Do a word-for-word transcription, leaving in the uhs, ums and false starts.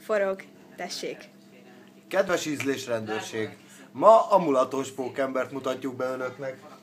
forog, tessék. Kedves ízlésrendőrség! Ma a mulatos pókembert mutatjuk be önöknek.